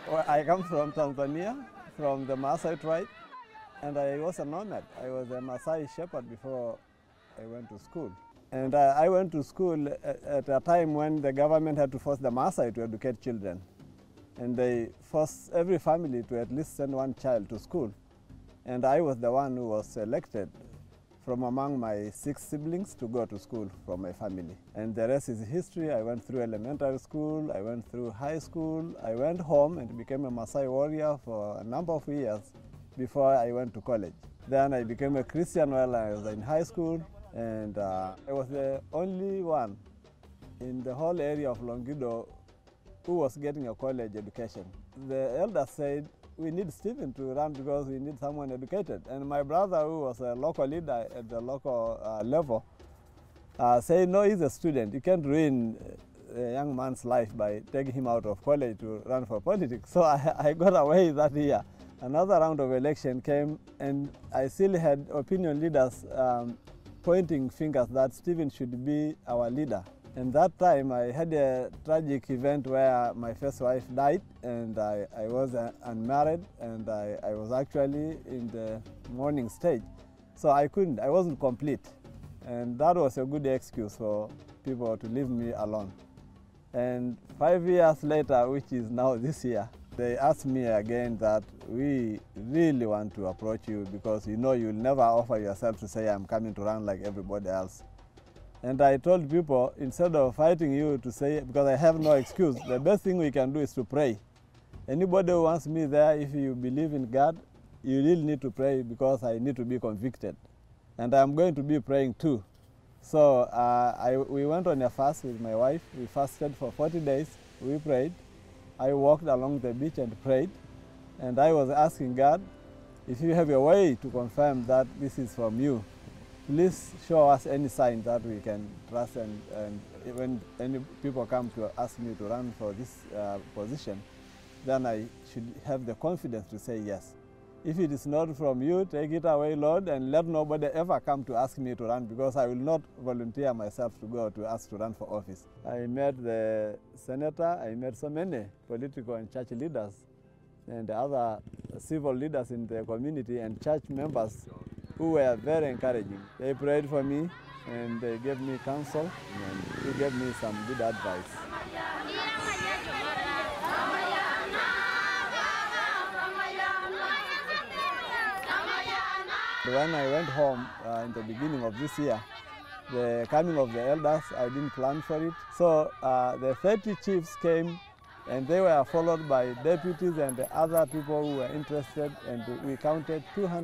Well, I come from Tanzania, from the Maasai tribe, and I was a nomad. I was a Maasai shepherd before I went to school. And I went to school at a time when the government had to force the Maasai to educate children. And they forced every family to at least send one child to school. And I was the one who was selected from among my 6 siblings to go to school from my family. And the rest is history. I went through elementary school, I went through high school, I went home and became a Maasai warrior for a number of years before I went to college. Then I became a Christian while I was in high school, and I was the only one in the whole area of Longido who was getting a college education. The elders said, we need Stephen to run because we need someone educated. And my brother, who was a local leader at the local level, said, no, he's a student. You can't ruin a young man's life by taking him out of college to run for politics. So I got away that year. Another round of election came, and I still had opinion leaders pointing fingers that Stephen should be our leader. And that time I had a tragic event where my first wife died, and I was unmarried, and I was actually in the mourning stage. So I wasn't complete. And that was a good excuse for people to leave me alone. And 5 years later, which is now this year, they asked me again that we really want to approach you because you know you'll never offer yourself to say I'm coming to run like everybody else. And I told people, instead of fighting you to say, because I have no excuse, the best thing we can do is to pray. Anybody who wants me there, if you believe in God, you really need to pray because I need to be convicted. And I'm going to be praying too. So we went on a fast with my wife. We fasted for 40 days. We prayed. I walked along the beach and prayed. And I was asking God, if you have a way to confirm that this is from you, please show us any sign that we can trust, and when any people come to ask me to run for this position, then I should have the confidence to say yes. If it is not from you, take it away, Lord, and let nobody ever come to ask me to run, because I will not volunteer myself to go to ask to run for office. I met the senator, I met so many political and church leaders and other civil leaders in the community and church members who were very encouraging. They prayed for me and they gave me counsel and they gave me some good advice. When I went home in the beginning of this year, the coming of the elders, I didn't plan for it. So the 30 chiefs came, and they were followed by deputies and the other people who were interested, and we counted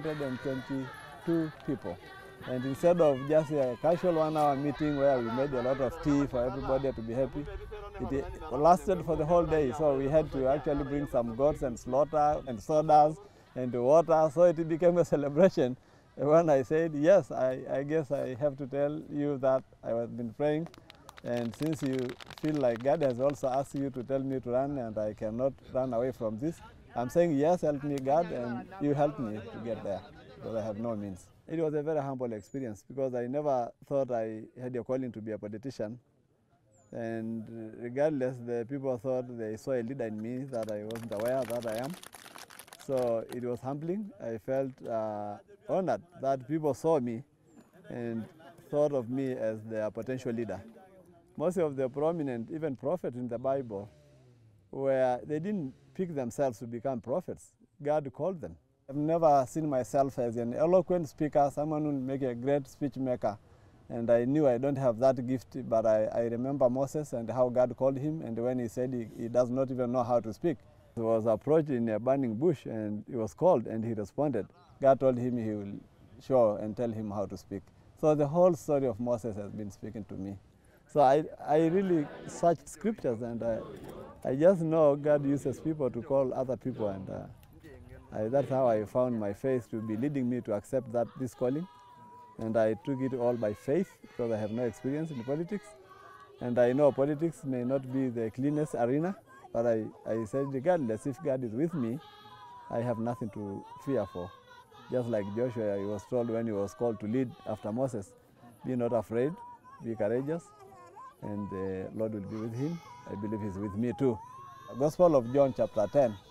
222 people. And instead of just a casual 1-hour meeting where we made a lot of tea for everybody to be happy, it lasted for the whole day. So we had to actually bring some goats and slaughter and sodas and water, so it became a celebration. When I said, yes, I guess I have to tell you that I have been praying, and since you feel like God has also asked you to tell me to run and I cannot run away from this, I'm saying, yes, help me God, and you help me to get there, because I have no means. It was a very humble experience, because I never thought I had a calling to be a politician. And regardless, the people thought they saw a leader in me that I wasn't aware that I am. So it was humbling. I felt honored that people saw me and thought of me as their potential leader. Most of the prominent, even prophets in the Bible, they didn't pick themselves to become prophets. God called them. I've never seen myself as an eloquent speaker, someone who will make a great speech maker. And I knew I don't have that gift, but I remember Moses and how God called him, and when he said he does not even know how to speak. He was approached in a burning bush, and he was called, and he responded. God told him he will show and tell him how to speak. So the whole story of Moses has been speaking to me. So I really searched scriptures, and I just know God uses people to call other people, and that's how I found my faith to be leading me to accept this calling. And I took it all by faith, because I have no experience in politics. And I know politics may not be the cleanest arena, but I said, regardless, if God is with me, I have nothing to fear for. Just like Joshua, he was told when he was called to lead after Moses, be not afraid, be courageous, and the Lord will be with him. I believe he's with me too. Gospel of John chapter 10.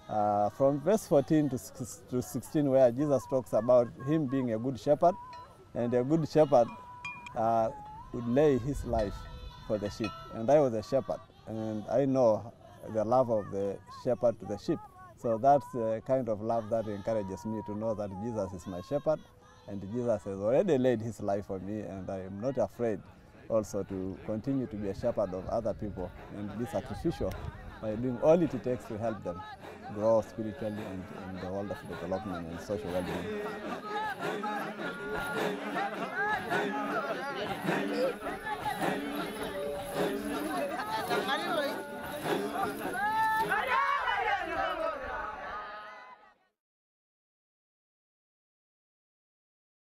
from verse 14 to 16, where Jesus talks about him being a good shepherd, and a good shepherd would lay his life for the sheep. And I was a shepherd, and I know the love of the shepherd to the sheep. So that's the kind of love that encourages me to know that Jesus is my shepherd, and Jesus has already laid his life for me, and I am not afraid also to continue to be a shepherd of other people and be sacrificial by doing all it takes to help them grow spiritually and in the world of development and social well-being.